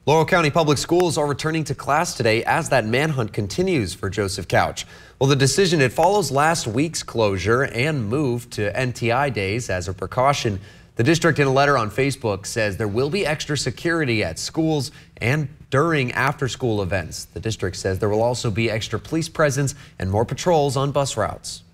Laurel County Public Schools are returning to class today as that manhunt continues for Joseph Couch. Well, the decision, it follows last week's closure and move to NTI days as a precaution. The district, in a letter on Facebook, says there will be extra security at schools and during after-school events. The district says there will also be extra police presence and more patrols on bus routes.